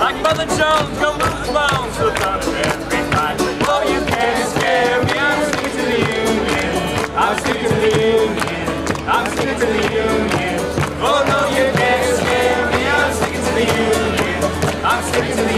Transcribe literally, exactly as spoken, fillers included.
Like Mother Jones, go move the bones to the front of every fight. Oh, you can't scare me, I'm sticking to the Union. I'm sticking to the Union. I'm sticking to the Union. Oh, no, you can't scare me, I'm sticking to the Union. I'm sticking to the